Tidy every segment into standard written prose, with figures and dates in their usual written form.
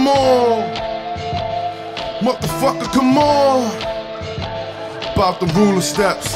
come on. Motherfucker, come on. About the ruler steps.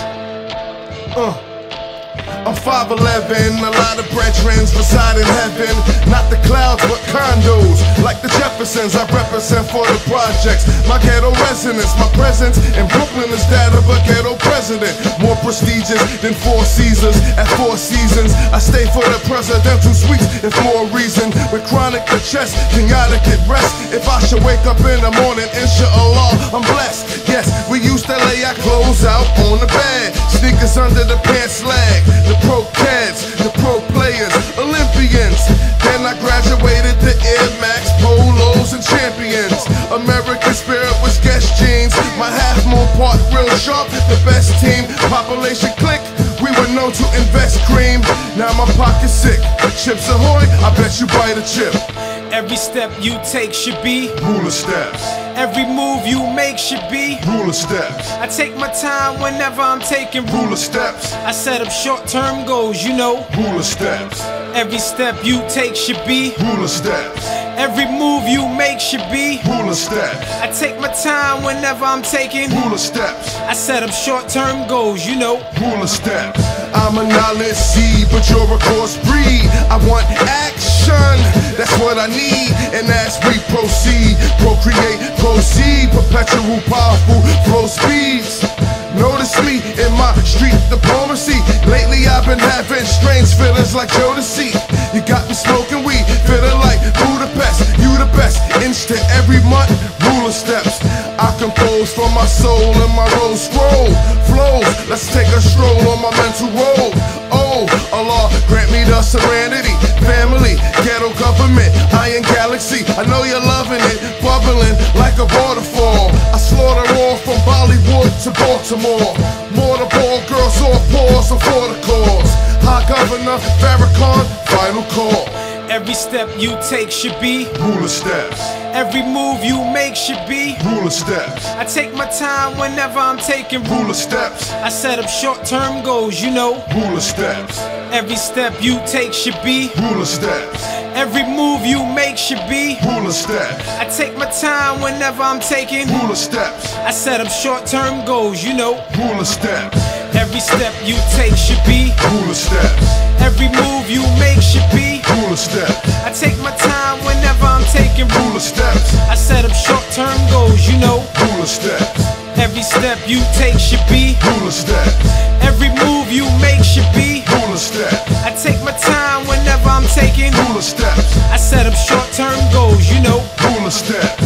I'm 5'11", a lot of brethren reside in heaven. Not the clouds, but condos, like the Jeffersons. I represent for the projects, my ghetto residents. My presence in Brooklyn is that of a ghetto president. More prestigious than Four Caesars. At Four Seasons, I stay for the presidential suites, if more reason. With chronic the chest, chaotic at rest. If I should wake up in the morning, inshallah, I'm blessed. Yes, we used to lay our clothes out on the bed, sneakers under the pants leg. The pro cats, the pro players, Olympians. Then I graduated to Air Max, Polos, and Champions. American Spirit was Guess jeans. My half moon part real sharp, the best team. Population click, we were known to invest cream. Now my pocket's sick. Chips Ahoy, I bet you bite a chip. Every step you take should be ruler steps. Every move you make should be ruler steps. I take my time whenever I'm taking ruler steps. I set up short-term goals, you know. Ruler steps. Every step you take should be ruler steps. Every move you make should be ruler steps. I take my time whenever I'm taking ruler steps. I set up short-term goals, you know. Ruler steps. I'm a knowledge seed, but you're a coarse breed. I want action, that's what I need. And as we proceed, procreate, proceed, perpetual, powerful flow speeds. Notice me in my street diplomacy. Lately I've been having strange feelings like Jodeci. You got me smoking weed, feeling like Budapest. You the best, inch to every month, ruler steps. I compose from my soul and my rose scroll flows. Let's take a stroll on my mental road. Oh, Allah, grant me the serenity. Family, ghetto government, Iron Galaxy. I know you're loving it, bubbling like a waterfall. I slaughter all from Bollywood to Baltimore. Mortar ball, girls off pause for the cause. High Governor Farrakhan, final call. Every step you take should be ruler steps. Every move you make should be ruler steps. I take my time whenever I'm taking ruler steps. I set up short-term goals, you know. Ruler steps. Every step you take should be ruler steps. Every move you make should be ruler steps. I take my time whenever I'm taking ruler steps. I set up short-term goals, you know. Ruler steps. Every step you take should be ruler steps. Every move you make should be ruler steps. I take my time whenever I'm taking ruler steps. I set up short-term goals, you know. Ruler steps. Every step you take should be ruler steps. Every move you make should be ruler steps. I take my time whenever I'm taking ruler steps. I set up short-term goals, you know. Ruler steps.